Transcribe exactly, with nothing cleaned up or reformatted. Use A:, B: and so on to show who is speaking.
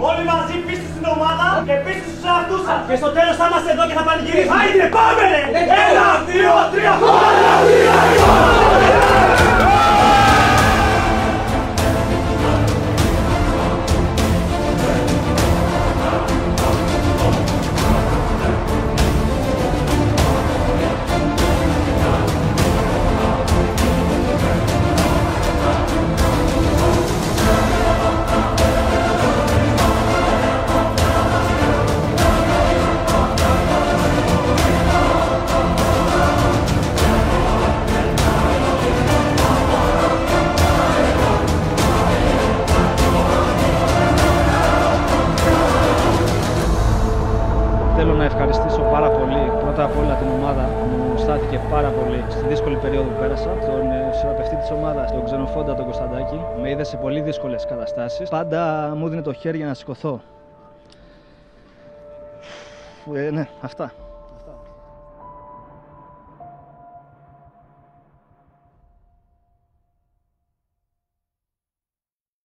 A: Όλοι μαζί πίσω στην ομάδα και πίσω στους εαυτούς σας. Και στο τέλος θα είμαστε εδώ και θα πανηγυρίσουμε. Άιντε, πάμε ρε! Ένα, δύο, τρία,
B: Θέλω να ευχαριστήσω πάρα πολύ πρώτα απ' όλα την ομάδα που μου στάθηκε πάρα πολύ στη δύσκολη περίοδο που πέρασα. Τον θεραπευτή της ομάδας, τον Ξενοφόντα τον Κωνσταντάκη. Με είδε σε πολύ δύσκολες καταστάσεις. Πάντα μου δίνει το χέρι για να σηκωθώ. Ε, ναι, αυτά.